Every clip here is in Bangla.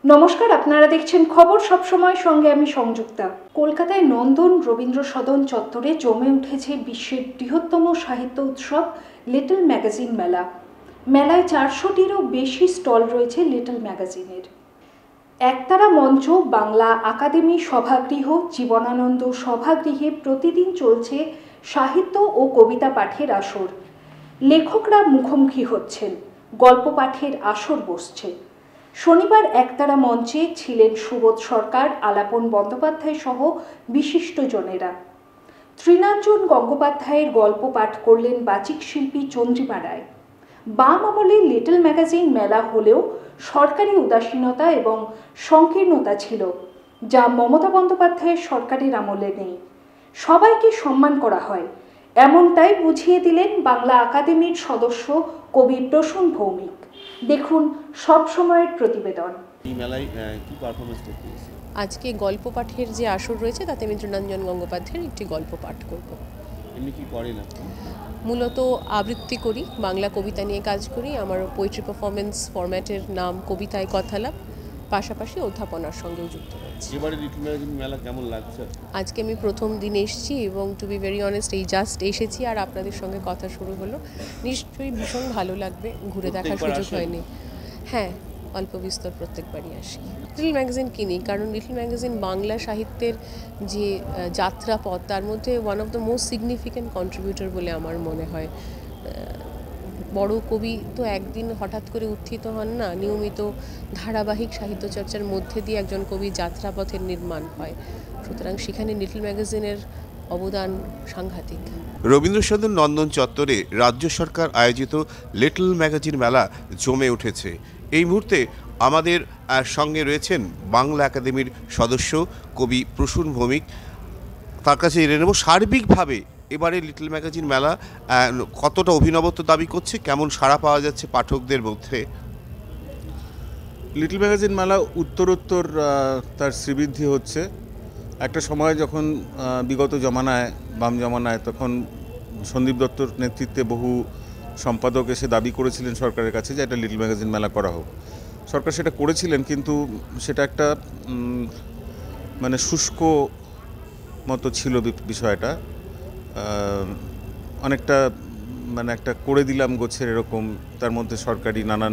নমস্কার, আপনারা দেখছেন খবর সবসময়, সঙ্গে আমি সংযুক্তা। কলকাতায় নন্দন রবীন্দ্র সদন চত্বরে জমে উঠেছে বিশ্বের বৃহত্তম সাহিত্য উৎসব লিটল ম্যাগাজিন মেলা। মেলায় 400টিরও বেশি স্টল রয়েছে লিটল ম্যাগাজিনের। একতারা মঞ্চ, বাংলা আকাদেমি সভাগৃহ, জীবনানন্দ সভাগৃহে প্রতিদিন চলছে সাহিত্য ও কবিতা পাঠের আসর। লেখকরা মুখোমুখি হচ্ছেন, গল্প পাঠের আসর বসছে। শনিবার একতারা মঞ্চে ছিলেন সুবোধ সরকার, আলাপন বন্দ্যোপাধ্যায় সহ বিশিষ্টজনেরা। তৃণাঞ্জন গঙ্গোপাধ্যায়ের গল্প পাঠ করলেন বাচিক শিল্পী চন্দ্রিমা রায়। বাম আমলে লিটল ম্যাগাজিন মেলা হলেও সরকারি উদাসীনতা এবং সংকীর্ণতা ছিল, যা মমতা বন্দ্যোপাধ্যায়ের সরকারের আমলে নেই। সবাইকে সম্মান করা হয়, এমনটাই বুঝিয়ে দিলেন বাংলা আকাদেমির সদস্য কবি প্রসূন ভৌমিক। দেখুন সব সময়ের প্রতিবেদন। এই মেলায় কি পারফরমেন্স করতে এসেছেন? আজকে গল্প পাঠের যে আসর রয়েছে তাতে আমি তৃণাঞ্জন গঙ্গোপাধ্যায়ের একটি গল্প পাঠ করব। এমনি কি করেন আপনি? মূলত আবৃত্তি করি, বাংলা কবিতা নিয়ে কাজ করি। আমার পোয়েট্রি পারফরমেন্স ফরম্যাটের নাম কবিতায় কথালাপ, পাশাপাশি অধ্যাপনার সঙ্গেও যুক্ত রয়েছে। এবারে লিটল ম্যাগাজিন মেলা কেমন লাগছে? আজকে আমি প্রথম দিন এসেছি এবং টু বি ভেরি অনেস্ট এই জাস্ট এসেছি আর আপনাদের সঙ্গে কথা শুরু হলো। নিশ্চয়ই ভীষণ ভালো লাগবে, ঘুরে দেখার সুযোগ হয়নি। হ্যাঁ, অল্প বিস্তর প্রত্যেকবারই আসি। লিটল ম্যাগাজিন কিনি কারণ লিটল ম্যাগাজিন বাংলা সাহিত্যের যে যাত্রাপথ তার মধ্যে one of the most significant contributor বলে আমার মনে হয়। বড় কবি তো একদিন হঠাৎ করে উত্থিত হন না, নিয়মিত ধারাবাহিক সাহিত্য চর্চার মধ্যে দিয়ে একজন কবি যাত্রাপথের নির্মাণ হয়। সুতরাং সেখানে লিটল ম্যাগাজিনের অবদান সাংঘাতিক। রবীন্দ্র সদন নন্দন চত্বরে রাজ্য সরকার আয়োজিত লিটল ম্যাগাজিন মেলা জমে উঠেছে। এই মুহূর্তে আমাদের সঙ্গে রয়েছেন বাংলা একাডেমির সদস্য কবি প্রসূন ভৌমিক। তার কাছে জেনে নেব সার্বিকভাবে এবারে লিটল ম্যাগাজিন মেলা কতটা অভিনবত্ব দাবি করছে, কেমন সাড়া পাওয়া যাচ্ছে পাঠকদের মধ্যে। লিটল ম্যাগাজিন মেলা উত্তরোত্তর তার শ্রীবৃদ্ধি হচ্ছে। একটা সময় যখন বিগত জমানায়, বাম জমানায়, তখন সন্দীপ দত্তর নেতৃত্বে বহু সম্পাদক এসে দাবি করেছিলেন সরকারের কাছে যে একটা লিটল ম্যাগাজিন মেলা করা হোক। সরকার সেটা করেছিলেন, কিন্তু সেটা একটা মানে শুষ্ক মতো ছিল বিষয়টা। অনেকটা মানে একটা করে দিলাম গোছের এরকম, তার মধ্যে সরকারি নানান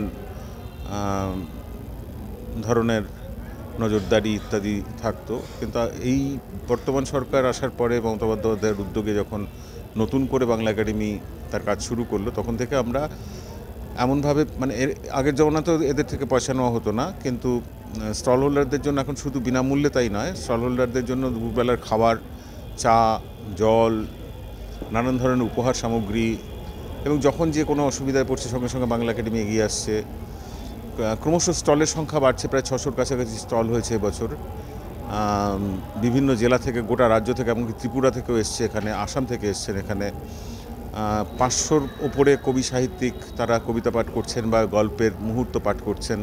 ধরনের নজরদারি ইত্যাদি থাকতো। কিন্তু এই বর্তমান সরকার আসার পরে মমতা বন্দ্যোপাধ্যায়ের উদ্যোগে যখন নতুন করে বাংলা একাডেমি তার কাজ শুরু করলো, তখন থেকে আমরা এমনভাবে মানে আগের জমানাতে এদের থেকে পয়সা নেওয়া হতো না, কিন্তু স্টল হোল্ডারদের জন্য এখন শুধু বিনামূল্যে তাই নয়, স্টল হোল্ডারদের জন্য দুপুরবেলার খাবার, চা, জল, নানান ধরনের উপহার সামগ্রী, এবং যখন যে কোনো অসুবিধায় পড়ছে সঙ্গে সঙ্গে বাংলা একাডেমি এগিয়ে আসছে। ক্রমশ স্টলের সংখ্যা বাড়ছে, প্রায় 600-র কাছাকাছি স্টল হয়েছে এবছর। বিভিন্ন জেলা থেকে, গোটা রাজ্য থেকে, এমনকি ত্রিপুরা থেকেও এসছে এখানে, আসাম থেকে এসছেন এখানে। 500-র ওপরে কবি সাহিত্যিক তারা কবিতা পাঠ করছেন বা গল্পের মুহূর্ত পাঠ করছেন।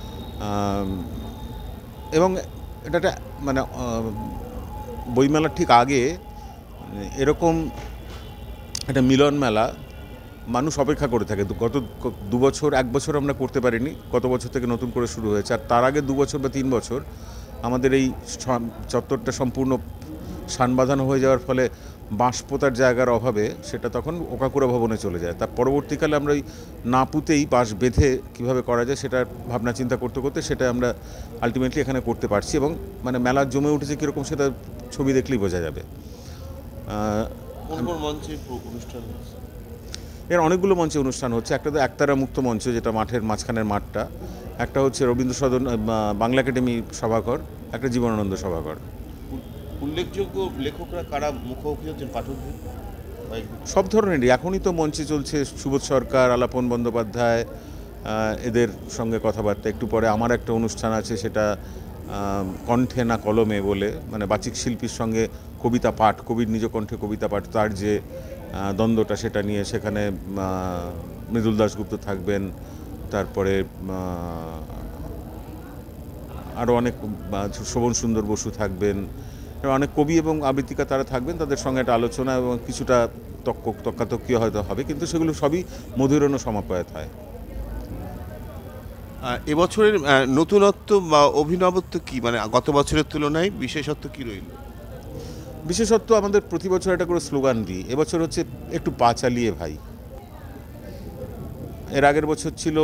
এবং এটা একটা মানে বইমেলার ঠিক আগে এরকম একটা মিলন মেলা মানুষ অপেক্ষা করে থাকে। গত 2 বছর, 1 বছর আমরা করতে পারিনি, গত বছর থেকে নতুন করে শুরু হয়েছে। আর তার আগে 2 বছর বা 3 বছর আমাদের এই চত্বরটা সম্পূর্ণ সান বাঁধানো হয়ে যাওয়ার ফলে বাঁশ পোতার জায়গার অভাবে সেটা তখন ওকাকুড়া ভবনে চলে যায়। তার পরবর্তীকালে আমরা ওই না পুঁতেই বাঁশ বেঁধে কীভাবে করা যায় সেটার ভাবনা চিন্তা করতে করতে সেটা আমরা আলটিমেটলি এখানে করতে পারছি। এবং মানে মেলা জমে উঠেছে কীরকম সেটা ছবি দেখলেই বোঝা যাবে। এর অনেকগুলো মঞ্চে অনুষ্ঠান হচ্ছে। একটা তো একতারা মুক্ত মঞ্চ, যেটা মাঠের মাঝখানের মাঠটা। একটা হচ্ছে রবীন্দ্র সদন বাংলা একাডেমি সভাঘর, একটা জীবনানন্দ সভাঘর। উল্লেখযোগ্য লেখকরা কারা মুখোমুখি হচ্ছেন পাঠকদের? সব ধরনেরই। এখনই তো মঞ্চে চলছে সুবোধ সরকার, আলাপন বন্দ্যোপাধ্যায়, এদের সঙ্গে কথাবার্তা। একটু পরে আমার একটা অনুষ্ঠান আছে, সেটা কণ্ঠে না কলমে বলে, মানে বাচিক শিল্পীর সঙ্গে কবিতা পাঠ, কবির নিজ কণ্ঠে কবিতা পাঠ, তার যে দ্বন্দ্বটা সেটা নিয়ে। সেখানে মৃদুল দাশগুপ্ত থাকবেন, তারপরে আরও অনেক, শোভন সুন্দর বসু থাকবেন, অনেক কবি এবং আবৃত্তিকা তারা থাকবেন। তাদের সঙ্গে একটা আলোচনা এবং কিছুটা তর্কাতর্কি হয়তো হবে, কিন্তু সেগুলো সবই মধুরণ সমাপ্যায়ত হয়। এবছরের নতুনত্ব বা অভিনবত্ব কি, মানে গত বছরের তুলনায় বিশেষত্ব কি রইল? বিশেষত্ব আমাদের প্রতি বছর একটা করে স্লোগান দিই। এবছর হচ্ছে একটু পা চালিয়ে ভাই। এর আগের বছর ছিল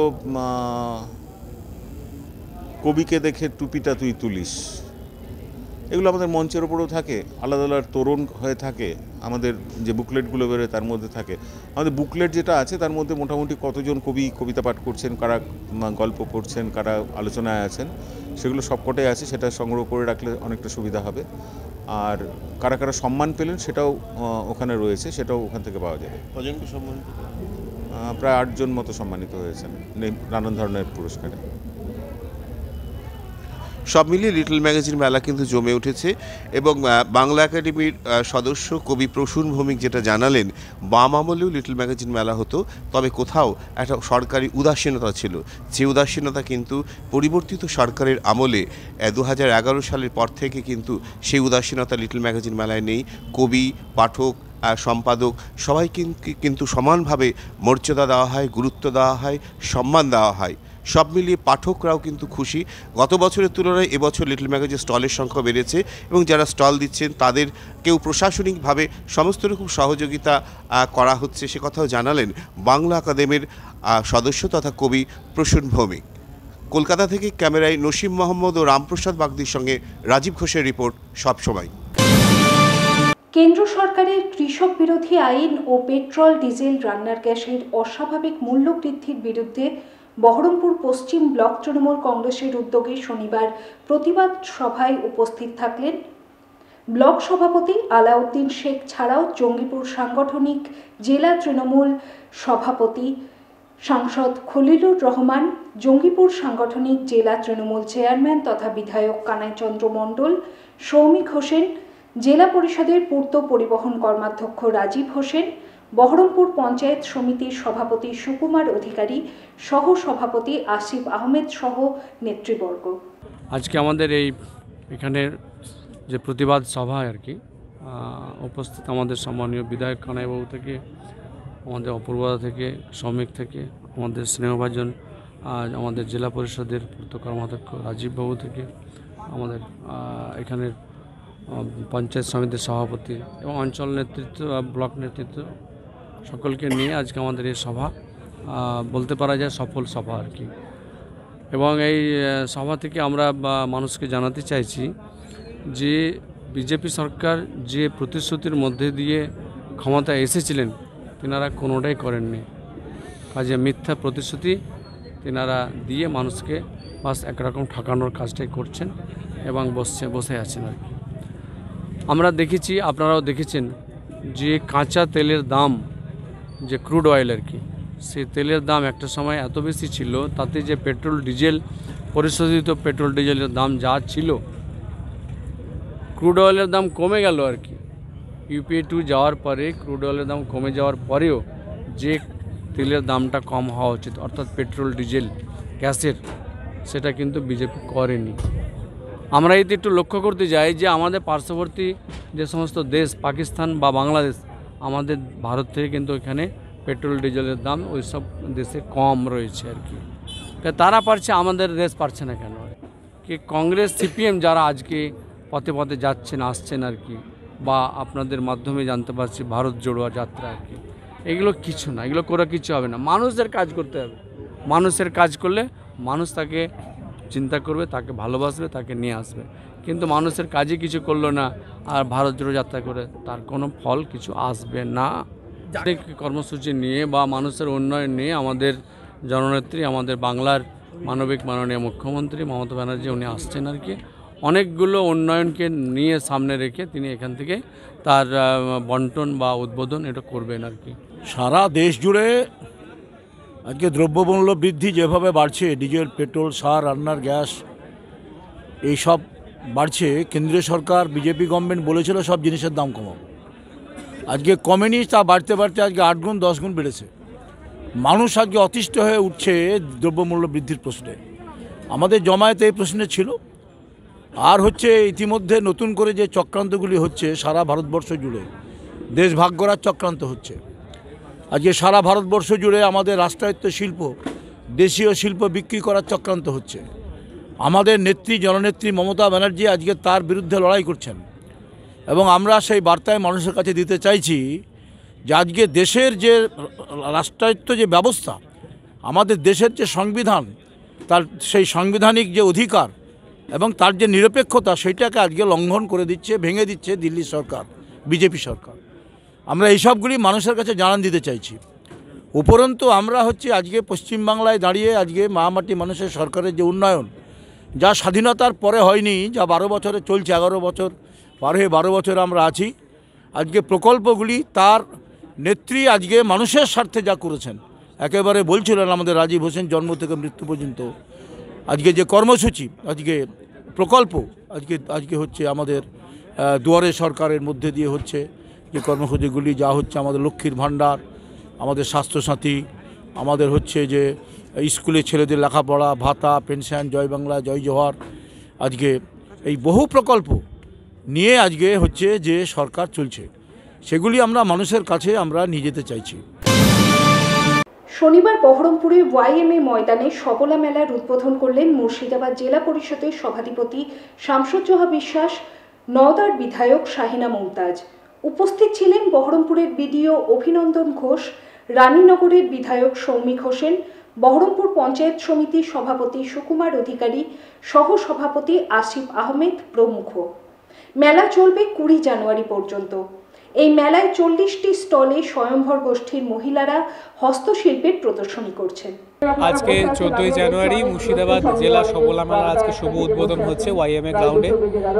কবিকে দেখে টুপিটা তুই তুলিস। এগুলো আমাদের মঞ্চের ওপরেও থাকে, আলাদা আলাদা তোরণ হয়ে থাকে, আমাদের যে বুকলেটগুলো বেরোয় তার মধ্যে থাকে। আমাদের বুকলেট যেটা আছে তার মধ্যে মোটামুটি কতজন কবি কবিতা পাঠ করছেন, কারা গল্প পড়ছেন, কারা আলোচনায় আছেন, সেগুলো সবকটাই আছে। সেটা সংগ্রহ করে রাখলে অনেকটা সুবিধা হবে। আর কারা কারা সম্মান পেলেন সেটাও ওখানে রয়েছে, সেটাও ওখান থেকে পাওয়া যাবে। কজনকে সম্মানিত? প্রায় 8 জন মতো সম্মানিত হয়েছেন নানান ধরনের পুরস্কারে। সব মিলিয়ে লিটল ম্যাগাজিন মেলা কিন্তু জমে উঠেছে এবং বাংলা একাডেমির সদস্য কবি প্রসূন ভৌমিক যেটা জানালেন, বাম আমলেও লিটল ম্যাগাজিন মেলা হতো, তবে কোথাও একটা সরকারি উদাসীনতা ছিল, যে উদাসীনতা কিন্তু পরিবর্তিত সরকারের আমলে 2011 সালের পর থেকে কিন্তু সেই উদাসীনতা লিটল ম্যাগাজিন মেলায় নেই। কবি, পাঠক, সম্পাদক সবাই কিন্তু সমানভাবে মর্যাদা দেওয়া হয়, গুরুত্ব দেওয়া হয়, সম্মান দেওয়া হয়। সব মিলিয়ে পাঠকরাও কিন্তু খুশি। গত বছরের তুলনায় এবছর লিটল ম্যাগাজিন স্টলের সংখ্যা বেড়েছে এবং যারা স্টল দিচ্ছেন তাদের কেউ প্রশাসনিকভাবে সমস্ত রকম সহযোগিতা করা হচ্ছে, সে কথাও জানালেন বাংলা একাডেমির সদস্য তথা কবি প্রসূন ভৌমিক। কলকাতা থেকে ক্যামেরায় নসিম মোহাম্মদ ও রামপ্রসাদ বাগদির সঙ্গে রাজীব ঘোষের রিপোর্ট সবসময়। কেন্দ্র সরকারের কৃষক বিরোধী আইন ও পেট্রোল ডিজেল রান্নার গ্যাসের অস্বাভাবিক মূল্য বৃদ্ধির বিরুদ্ধে বহরমপুর পশ্চিম ব্লক তৃণমূল কংগ্রেসের উদ্যোগে শনিবার প্রতিবাদ সভায় উপস্থিত থাকলেন ব্লক সভাপতি আলাউদ্দিন শেখ ছাড়াও জঙ্গিপুর সাংগঠনিক জেলা তৃণমূল সভাপতি সাংসদ খলিলুর রহমান, জঙ্গিপুর সাংগঠনিক জেলা তৃণমূল চেয়ারম্যান তথা বিধায়ক কানাইচন্দ্র মণ্ডল, সৌমিক হোসেন, জেলা পরিষদের পূর্ত পরিবহন কর্মাধ্যক্ষ রাজীব হোসেন, বহরমপুর পঞ্চায়েত সমিতির সভাপতি সুকুমার অধিকারী, সহ সভাপতি আসিফ আহমেদ সহ নেতৃবর্গ। আজকে আমাদের এখানে যে প্রতিবাদ সভা আর কি উপস্থিত আমাদের সম্মানীয় বিধায়ক কানাইবাবু থেকে, আমাদের অপূর্বদা থেকে, শ্রমিক থেকে, আমাদের স্নেহভাজন আমাদের জেলা পরিষদের পূর্ত কর্মাধ্যক্ষ রাজীববাবু থেকে, আমাদের এখানের পঞ্চায়েত সমিতির সভাপতি এবং অঞ্চল নেতৃত্ব, ব্লক নেতৃত্ব সকলকে নিয়ে আজকে আমাদের এই সভা বলতে পারা যায় সফল সভা আর কি। এবং এই সভা থেকে আমরা মানুষকে জানাতে চাইছি যে বিজেপি সরকার যে প্রতিশ্রুতির মধ্যে দিয়ে ক্ষমতায় এসেছিলেন তেনারা কোনোটাই করেননি। কাজে মিথ্যা প্রতিশ্রুতি তেনারা দিয়ে মানুষকে বাস একরকম ঠকানোর কাজটাই করছেন এবং বসে আছেন আর কি। আমরা দেখেছি, আপনারাও দেখেছেন যে কাঁচা তেলের দাম, যে ক্রুড অয়েল আর কি, সেই তেলের দাম একটা সময় এত বেশি ছিল, তাতে যে পেট্রোল ডিজেল পরিশোধিত পেট্রোল ডিজেলের দাম যা ছিল, ক্রুড অয়েলের দাম কমে গেল আর কি। ইউপিএ 2 যাওয়ার পরে ক্রুড অয়েলের দাম কমে যাওয়ার পরেও যে তেলের দামটা কম হওয়া উচিত অর্থাৎ পেট্রোল ডিজেল গ্যাসের, সেটা কিন্তু বিজেপি করেনি। আমরা এতে একটু লক্ষ্য করতে যাই যে আমাদের পার্শ্ববর্তী যে সমস্ত দেশ পাকিস্তান বা বাংলাদেশ, আমাদের ভারত থেকে কিন্তু এখানে পেট্রোল ডিজেলের দাম ওই সব দেশে কম রয়েছে আর কি। তারা পারছে, আমাদের দেশ পারছে না কেন? কি কংগ্রেস সিপিএম যারা আজকে পথে পথে যাচ্ছেন আসছেন আর কি, বা আপনাদের মাধ্যমে জানতে পারছি ভারত জোড়োয়া যাত্রা আর কি, এগুলো কিছু না, এগুলো করে কিছু হবে না। মানুষের কাজ করতে হবে, মানুষের কাজ করলে মানুষ তাকে চিন্তা করবে, তাকে ভালোবাসবে, তাকে নিয়ে আসবে। কিন্তু মানুষের কাজই কিছু করলো না আর ভারত জোড়ো যাত্রা করে তার কোনো ফল কিছু আসবে না। কর্মসূচি নিয়ে বা মানুষের উন্নয়ন নিয়ে আমাদের জননেত্রী, আমাদের বাংলার মানবিক মাননীয় মুখ্যমন্ত্রী মমতা ব্যানার্জি উনি আসছেন আর কি। অনেকগুলো উন্নয়নকে নিয়ে সামনে রেখে তিনি এখান থেকে তার বন্টন বা উদ্বোধন এটা করবেন আর কি। সারা দেশ জুড়ে আজকে দ্রব্যমূল্য বৃদ্ধি যেভাবে বাড়ছে, ডিজেল, পেট্রোল, সার, রান্নার গ্যাস এইসব বাড়ছে। কেন্দ্রীয় সরকার বিজেপি গভর্নমেন্ট বলেছিল সব জিনিসের দাম কমাবো, আজকে কমেনি, তা বাড়তে বাড়তে আজকে 8 গুণ 10 গুণ বেড়েছে। মানুষ আজকে অতিষ্ঠ হয়ে উঠছে দ্রব্যমূল্য বৃদ্ধির প্রশ্নে। আমাদের জমায়েতে এই প্রশ্নে ছিল। আর হচ্ছে ইতিমধ্যে নতুন করে যে চক্রান্তগুলি হচ্ছে সারা ভারতবর্ষ জুড়ে, দেশ ভাগ করার চক্রান্ত হচ্ছে। আজকে সারা ভারতবর্ষ জুড়ে আমাদের রাষ্ট্রায়ত্ত শিল্প দেশীয় শিল্প বিক্রি করার চক্রান্ত হচ্ছে। আমাদের নেত্রী জননেত্রী মমতা ব্যানার্জি আজকে তার বিরুদ্ধে লড়াই করছেন এবং আমরা সেই বার্তায় মানুষের কাছে দিতে চাইছি যে আজকে দেশের যে রাষ্ট্রায়ত্ত যে ব্যবস্থা, আমাদের দেশের যে সংবিধান, তার সেই সাংবিধানিক যে অধিকার এবং তার যে নিরপেক্ষতা, সেইটাকে আজকে লঙ্ঘন করে দিচ্ছে, ভেঙে দিচ্ছে দিল্লি সরকার, বিজেপি সরকার। আমরা এইসবগুলি মানুষের কাছে জানান দিতে চাইছি। উপরন্তু আমরা আজকে পশ্চিমবাংলায় দাঁড়িয়ে আজকে মাটি মানুষের সরকারের যে উন্নয়ন, যা স্বাধীনতার পরে হয়নি, যা 12 বছরে চলছে, 11 বছর পার হয়ে 12 বছর আমরা আছি, আজকে প্রকল্পগুলি তার নেত্রী আজকে মানুষের স্বার্থে যা করেছেন, একেবারে বলছিলেন আমাদের রাজীব হোসেন জন্ম থেকে মৃত্যু পর্যন্ত আজকে যে কর্মসূচি, আজকে প্রকল্প আজকে হচ্ছে আমাদের দুয়ারে সরকারের মধ্যে দিয়ে হচ্ছে যে কর্মসূচিগুলি, যা হচ্ছে আমাদের লক্ষ্মীর ভাণ্ডার, আমাদের স্বাস্থ্যসাথী, আমাদের হচ্ছে যে স্কুলে ছেলেদের লেখাপড়া ভাতা, পেনশন, জয় বাংলা, জয় জোহার, আজকে এই বহু প্রকল্প নিয়ে আজকে হচ্ছে যে সরকার চলছে, সেগুলি আমরা মানুষের কাছে আমরা নিয়ে যেতে চাইছি। শনিবার বহরমপুরে ওয়াইএমএ ময়দানে সবলা মেলার উদ্বোধন করলেন মুর্শিদাবাদ জেলা পরিষদের সভাধিপতি শামসুজ্জোহা বিশ্বাস, নওদার বিধায়ক শাহিনা মুমতাজ। উপস্থিত ছিলেন বহরমপুরের বিডিও অভিনন্দন ঘোষ, রানীনগরের বিধায়ক সৌমিক হোসেন, বহরমপুর পঞ্চায়েত সমিতির সভাপতি সুকুমার অধিকারী, সহ সভাপতি আসিফ আহমেদ প্রমুখ। মেলা চলবে 20 জানুয়ারি পর্যন্ত। এই মেলায় 40টি স্টলে স্বয়ম্ভর গোষ্ঠীর মহিলারা হস্তশিল্পের প্রদর্শনী করছেন। আজকে 14 জানুয়ারি মুর্শিদাবাদ জেলা সবলা মেলা আজকে শুভ উদ্বোধন হচ্ছে ওয়াইএমএ গ্রাউন্ডে।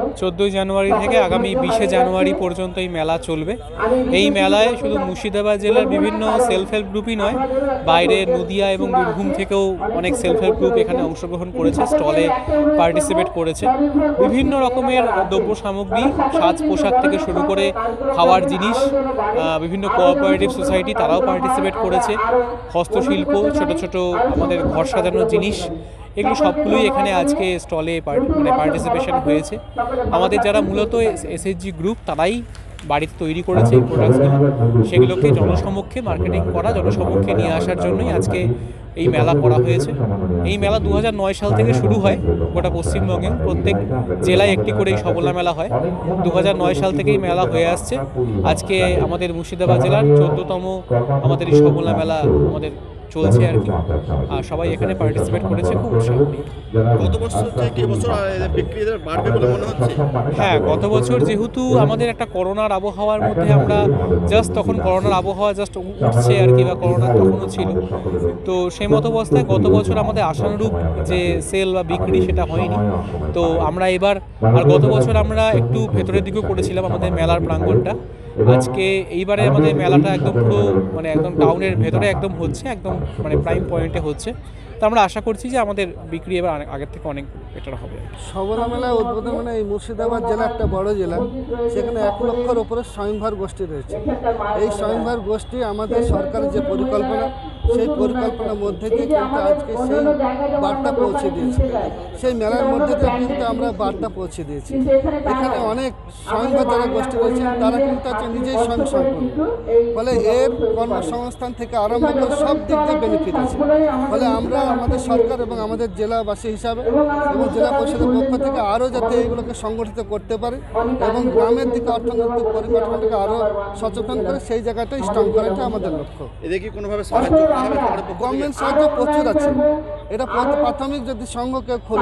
14 জানুয়ারি থেকে আগামী 20 জানুয়ারি পর্যন্ত এই মেলা চলবে। এই মেলায় শুধু মুর্শিদাবাদ জেলার বিভিন্ন সেলফ হেল্প গ্রুপই নয়, বাইরে নদিয়া এবং বীরভূম থেকেও অনেক সেলফ হেল্প গ্রুপ এখানে অংশগ্রহণ করেছে, স্টলে পার্টিসিপেট করেছে। বিভিন্ন রকমের দ্রব্য সামগ্রী, সাজ পোশাক থেকে শুরু করে খাওয়ার জিনিস, বিভিন্ন কোঅপারেটিভ সোসাইটি তারাও পার্টিসিপেট করেছে। হস্তশিল্প, ছোট ছোট আমাদের ঘর সাজানোর জিনিস, এগুলো সবগুলোই এখানে আজকে স্টলে পার্টিসিপেশন হয়েছে। আমাদের যারা মূলত এসএইচজি গ্রুপ, তারাই বাড়িতে তৈরি করেছে এই প্রোডাক্টসগুলো, সেগুলোকে জনসমক্ষে মার্কেটিং করা, জনসমক্ষে নিয়ে আসার জন্যই আজকে এই মেলা করা হয়েছে। এই মেলা 2009 সাল থেকে শুরু হয় গোটা পশ্চিমবঙ্গে, প্রত্যেক জেলায় একটি করে এই সবলা মেলা হয়। 2009 সাল থেকে এই মেলা হয়ে আসছে। আজকে আমাদের মুর্শিদাবাদ জেলার 14তম আমাদের এই সবলা মেলা আমাদের চলছে আর কি, আর সবাই এখানে পার্টিসিপেট করেছে খুব উৎসাহ নিয়ে। গত বছর থেকে এবছর বিক্রি বাড়বে বলে মনে হচ্ছে? হ্যাঁ, গত বছর যেহেতু আমাদের একটা করোনার আবহাওয়ার মধ্যে আমরা তখন করোনার আবহাওয়া উঠছে আর কি, বা করোনা তখনও ছিল, তো সেই মতো অবস্থায় গত বছর আমাদের আশানুরূপ যে সেল বা বিক্রি সেটা হয়নি। তো আমরা এবার, আর গত বছর আমরা একটু ভেতরের দিকেও করেছিলাম আমাদের মেলার প্রাঙ্গণটা। আজকে এইবারে আমাদের মেলাটা একদম পুরো একদম টাউনের ভেতরে একদম হচ্ছে, একদম প্রাইম পয়েন্টে হচ্ছে। তো আমরা আশা করছি যে আমাদের বিক্রি এবার আগের থেকে অনেক বেটার হবে। সবলা মেলা উদ্বোধন এই মুর্শিদাবাদ জেলা একটা বড় জেলা, সেখানে 1 লক্ষের ওপরে স্বয়ংভর গোষ্ঠী রয়েছে। এই স্বয়ংভর গোষ্ঠী আমাদের সরকারের যে পরিকল্পনা, সেই পরিকল্পনার মধ্যে দিয়ে কিন্তু আজকে সেই বার্তা পৌঁছে দিয়েছে। সেই মেলার মধ্যে দিয়ে কিন্তু আমরা বার্তা পৌঁছে দিয়েছি। এখানে অনেক স্বয়ংভর যারা গোষ্ঠী রয়েছে, তারা কিন্তু আজকে নিজেই স্বয়ংসম্পূর্ণ, ফলে এর কর্মসংস্থান থেকে আরম্ভ করে সব দিক দিয়ে বেনিফিট আছে। ফলে আমরা আমাদের সরকার এবং আমাদের জেলাবাসী হিসাবে এবং জেলা পরিষদের পক্ষ থেকে আরও যাতে এইগুলোকে সংগঠিত করতে পারে এবং গ্রামের দিকে অর্থনৈতিক পরিকাঠামোটাকে আরও সচেতন করে সেই জায়গাটা স্ট্রং করাটা আমাদের লক্ষ্য। এদের কি কোনোভাবে সাহায্য করা হবে? গভর্নমেন্ট সাহায্য প্রচুর আছে। এটা প্রাথমিক যদি সংঘ কেউ খোলে,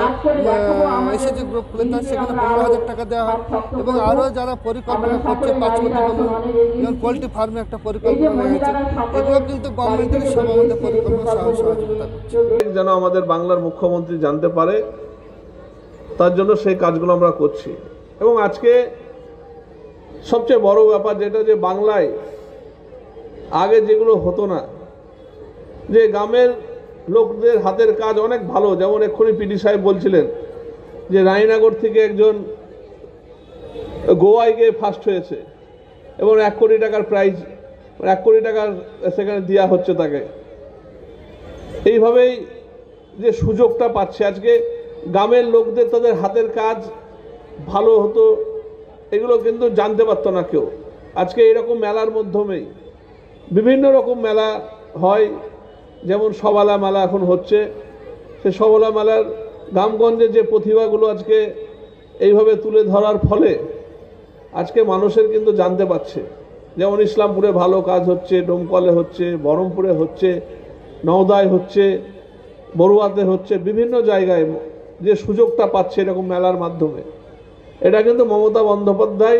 এসএইচজি গ্রুপ খুলে, তার সেখানে 15,000 টাকা দেওয়া হয় এবং আরও যারা পরিকল্পনা করছে, 5 কোটি বলুন, যেমন পোলট্রি ফার্মে একটা পরিকল্পনা রয়েছে, এগুলো কিন্তু গভর্নমেন্টের সব আমাদের পরিকল্পনা সহযোগিতা করছে। যেন আমাদের বাংলার মুখ্যমন্ত্রী জানতে পারে, তার জন্য সেই কাজগুলো আমরা করছি। এবং আজকে সবচেয়ে বড় ব্যাপার যেটা, যে বাংলায় আগে যেগুলো হতো না, যে গ্রামের লোকদের হাতের কাজ অনেক ভালো, যেমন এক্ষুনি পিডি সাহেব বলছিলেন যে রানীনগর থেকে একজন গোয়ায় গিয়ে ফার্স্ট হয়েছে এবং 1 কোটি টাকার প্রাইজ, 1 কোটি টাকার সেখানে দেওয়া হচ্ছে তাকে। এইভাবেই যে সুযোগটা পাচ্ছে, আজকে গ্রামের লোকদের তাদের হাতের কাজ ভালো হতো, এগুলো কিন্তু জানতে পারতো না কেউ। আজকে এরকম মেলার মাধ্যমেই বিভিন্ন রকম মেলা হয়, যেমন সবালা মেলা এখন হচ্ছে, সে সবালা মেলার গ্রামগঞ্জে যে প্রতিভাগুলো আজকে এইভাবে তুলে ধরার ফলে আজকে মানুষের কিন্তু জানতে পারছে। যেমন ইসলামপুরে ভালো কাজ হচ্ছে, ডোমকলে হচ্ছে, বহরমপুরে হচ্ছে, নওদায় হচ্ছে, বড়ুয়াতে হচ্ছে, বিভিন্ন জায়গায় যে সুযোগটা পাচ্ছে এরকম মেলার মাধ্যমে, এটা কিন্তু মমতা বন্দ্যোপাধ্যায়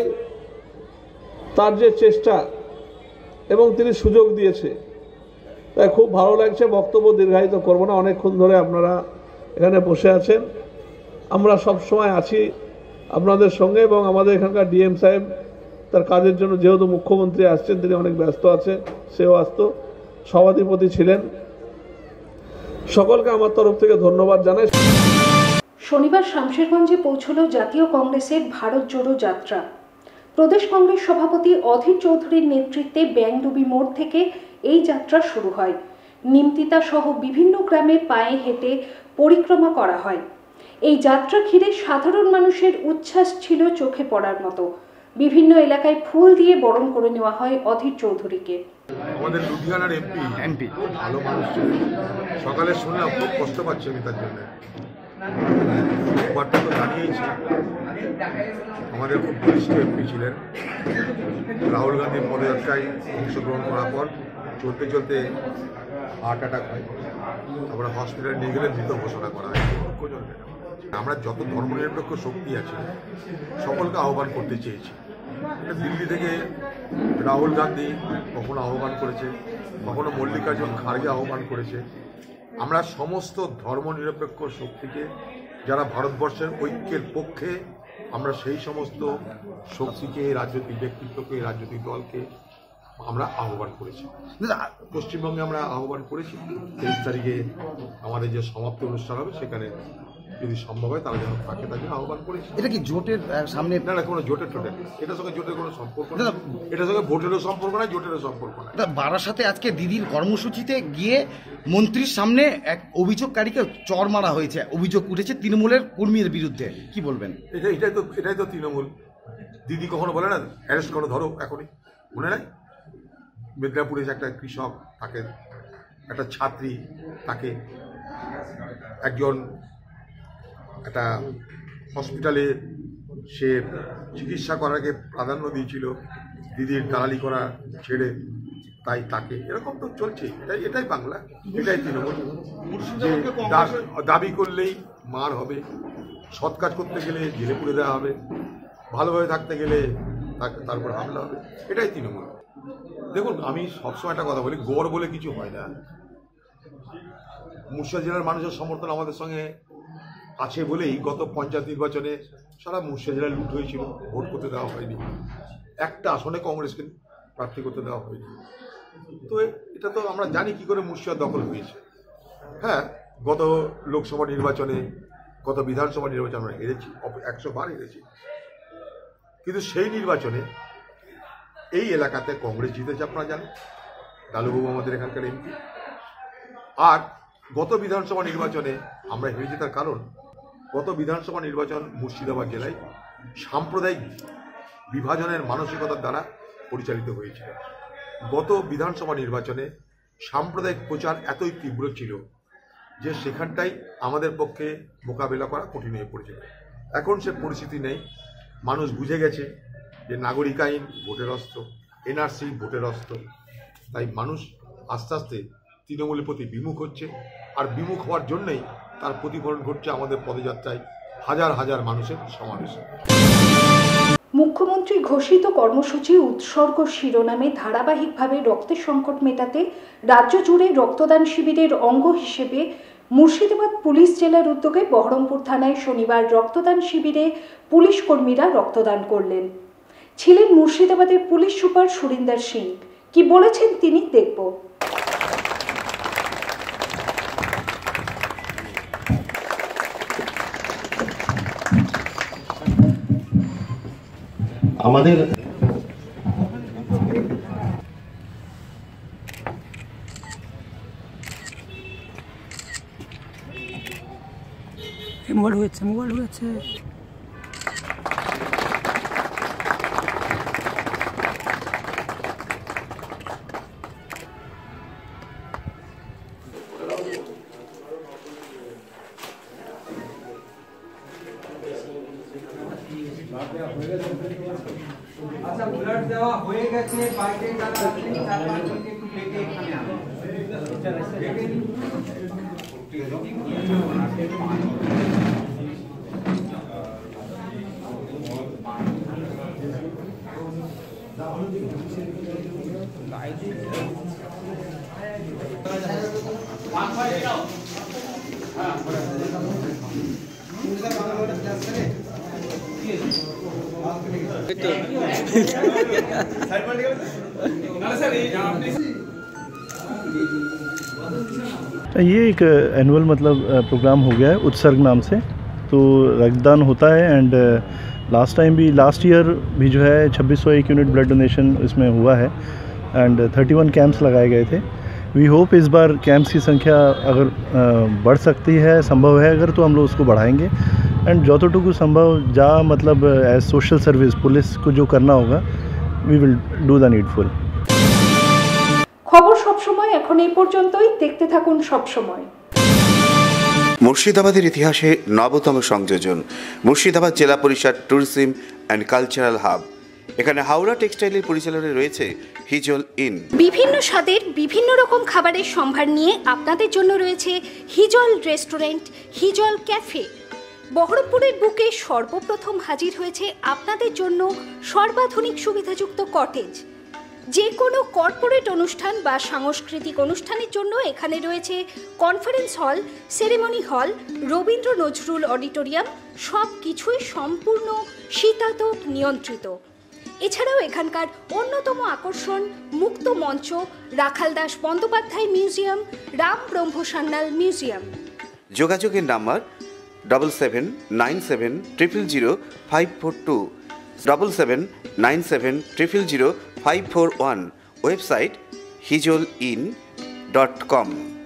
তার যে চেষ্টা এবং তিনি সুযোগ দিয়েছে, তাই খুব ভালো লাগছে। বক্তব্য দীর্ঘায়িত করব না, অনেকক্ষণ ধরে আপনারা এখানে বসে আছেন, আমরা সব সময় আছি আপনাদের সঙ্গে। এবং আমাদের এখানকার ডিএম সাহেব তার কাজের জন্য, যেহেতু মুখ্যমন্ত্রী আসছেন, তিনি অনেক ব্যস্ত আছে, সেও আসতো, সভাধিপতি ছিলেন। সকলকে আমার তরফ থেকে ধন্যবাদ জানাই। শনিবার শামশেরগঞ্জে পৌঁছল জাতীয় কংগ্রেসের ভারত জোড়ো যাত্রা। প্রদেশ কংগ্রেস সভাপতি অধীর চৌধুরীর নেতৃত্বে ব্যাংডুবি মোড় থেকে এই যাত্রা শুরু হয়। নিমতিতা সহ বিভিন্ন গ্রামে পায়ে হেঁটে পরিক্রমা করা হয়। এই যাত্রা ঘিরে সাধারণ মানুষের উচ্ছ্বাস ছিল চোখে পড়ার মতো। বিভিন্ন এলাকায় ফুল দিয়ে বরণ করে নেওয়া হয় অধীর চৌধুরীকে। আমাদের লুধিয়ানার এমপি ভালো মানুষ ছিলেন। সকালে শুনলাম, খুব কষ্ট পাচ্ছি আমি তার জন্য। বার্তা তো জানিয়েছি, আমাদের খুব বরিষ্ঠ এমপি ছিলেন। রাহুল গান্ধীর পদযাত্রায় অংশগ্রহণ করার পর চলতে চলতে হার্ট অ্যাটাক হয়, তারপরে হসপিটালে নিয়ে গেলে মৃত ঘোষণা করা হয়। আমরা যত ধর্মনিরপেক্ষ শক্তি আছে সকলকে আহ্বান করতে চেয়েছি। দিল্লি থেকে রাহুল গান্ধী কখনো আহ্বান করেছে, কখনো মল্লিকার্জুন খাড়গে আহ্বান করেছে। আমরা সমস্ত ধর্মনিরপেক্ষ শক্তিকে, যারা ভারতবর্ষের ঐক্যের পক্ষে, আমরা সেই সমস্ত শক্তিকে, রাজনৈতিক ব্যক্তিত্বকে, রাজনৈতিক দলকে আমরা আহ্বান করেছি। পশ্চিমবঙ্গে আমরা আহ্বান করেছি 23 তারিখে আমাদের যে সমাপ্তি অনুষ্ঠান হবে, সেখানে যদি সম্ভব হয় তারা যেন থাকে, তাকে আহ্বান করেছি। এটা কি জোটের সামনে? না না, কোনো জোটের টোটের, এটার সঙ্গে জোটের কোনো সম্পর্ক না, এটার সঙ্গে ভোটেরও সম্পর্ক নাই, জোটেরও সম্পর্ক নাই। বারাসাতে আজকে দিদির কর্মসূচিতে গিয়ে মন্ত্রীর সামনে এক অভিযোগকারীকে চর মারা হয়েছে, অভিযোগ উঠেছে তৃণমূলের কর্মীর বিরুদ্ধে, কি বলবেন? এটাই তো তৃণমূল। দিদি কখনো বলে না অ্যারেস্ট করো, ধরো এখনই, মনে নাই? মেদিনীপুরে একটা কৃষক, তাকে একটা ছাত্রী, তাকে একজন একটা হসপিটালে সে চিকিৎসা করাকে প্রাধান্য দিয়েছিল, দিদির দালালি করা ছেড়ে, তাই তাকে, এরকম তো চলছে। এটাই বাংলা, এটাই তৃণমূল। যে দাবি করলেই মার হবে, সৎ কাজ করতে গেলে জেলে পুরে দেওয়া হবে, ভালোভাবে থাকতে গেলে তারপর হামলা হবে, এটাই তৃণমূল। দেখুন, আমি সবসময় একটা কথা বলি, গড় বলে কিছু হয় না। মুর্শিদাবাদ জেলার মানুষের সমর্থন আমাদের সঙ্গে আছে বলেই গত পঞ্চায়েত নির্বাচনে সারা মুর্শিদাবাদ জেলায় লুট হয়েছিল, ভোট করতে দেওয়া হয়নি, একটা আসনে কংগ্রেসকে প্রার্থী করতে দেওয়া হয়নি। তো এটা তো আমরা জানি কি করে মুর্শিদাবাদ দখল হয়েছে। হ্যাঁ, গত লোকসভা নির্বাচনে, গত বিধানসভা নির্বাচনে আমরা হেরেছি, 100 বার হেরেছি, কিন্তু সেই নির্বাচনে এই এলাকাতে কংগ্রেস জিতেছে, আপনারা জানেন, লালুবাবু আমাদের এখানকার এমপি। আর গত বিধানসভা নির্বাচনে আমরা হেরেছি, তার কারণ গত বিধানসভা নির্বাচন মুর্শিদাবাদ জেলায় সাম্প্রদায়িক বিভাজনের মানসিকতার দ্বারা পরিচালিত হয়েছিল। গত বিধানসভা নির্বাচনে সাম্প্রদায়িক প্রচার এতই তীব্র ছিল যে সেখানটাই আমাদের পক্ষে মোকাবেলা করা কঠিন হয়ে পড়েছিল। এখন সে পরিস্থিতি নেই, মানুষ বুঝে গেছে যে নাগরিক আইন ভোটের অস্ত্র, এনআরসি ভোটের অস্ত্র, তাই মানুষ আস্তে আস্তে তৃণমূলের প্রতি বিমুখ হচ্ছে। আর বিমুখ হওয়ার জন্যই তার প্রতিফলন ঘটছে আমাদের পদযাত্রায় হাজার হাজার মানুষের সমাবেশ। মুখ্যমন্ত্রী ঘোষিত কর্মসূচি উৎসর্গ শিরোনামে ধারাবাহিকভাবে রক্তের সংকট মেটাতে রাজ্য জুড়ে রক্তদান শিবিরের অঙ্গ হিসেবে মুর্শিদাবাদ পুলিশ জেলার উদ্যোগে বহরমপুর থানায় শনিবার রক্তদান শিবিরে পুলিশ কর্মীরা রক্তদান করলেন। ছিলেন মুর্শিদাবাদের পুলিশ সুপার সুরিন্দর সিং। কি বলেছেন তিনি দেখব। আমাদের মোবাইল হয়েছে দেওয়া হয়ে গেছে, বাইরে যারা আছেন 4-5 জনকে একটু ডেকে এখানে আনুন। ये एक एनुअल मतलब प्रोग्राम हो गया है उत्सर्ग नाम से, तो रक्तदान होता है एंड लास्ट ईयर भी जो है 2601 यूनिट ब्लड डोनेशन इसमें हुआ है एंड 31 कैंप्स लगाए गए थे। वी होप इस बार कैंप्स की संख्या अगर बढ़ सकती है, संभव है अगर, तो हम लोग उसको बढ़ाएंगे एंड যতটুকু संभव जा मतलब एज सोशल सर्विस पुलिस को जो करना होगा we will do the needful. খবর সবসময় এখন এই পর্যন্তই, দেখতে থাকুন সবসময়। মুর্শিদাবাদের ইতিহাসে নবতম সংযোজন মুর্শিদাবাদ জেলা পরিষদ ট্যুরিজম অ্যান্ড কালচারাল হাব। এখানে হাওড়া টেক্সটাইলের পরিচালনায় রয়েছে হিজল ইন। বিভিন্ন স্বাদের বিভিন্ন রকম খাবারের সম্ভার নিয়ে আপনাদের জন্য রয়েছে হিজল রেস্টুরেন্ট, হিজল ক্যাফে। বহরমপুরের বুকে সর্বপ্রথম হাজির হয়েছে আপনাদের জন্য সর্বাধুনিক সুবিধাযুক্ত কটেজ। যে কোনো কর্পোরেট অনুষ্ঠান বা সাংস্কৃতিক অনুষ্ঠানের জন্য এখানে রয়েছে কনফারেন্স হল, সেরেমনি হল, রবীন্দ্র নজরুল অডিটোরিয়াম, সব কিছুই সম্পূর্ণ শীতাতপ নিয়ন্ত্রিত। এছাড়াও এখানকার অন্যতম আকর্ষণ মুক্ত মঞ্চ, রাখালদাস বন্দ্যোপাধ্যায় মিউজিয়াম, রাম ব্রহ্ম সান্যাল মিউজিয়াম। যোগাযোগের নাম্বার 7797000542, 7797000541, ওয়েবসাইট hijolin.com।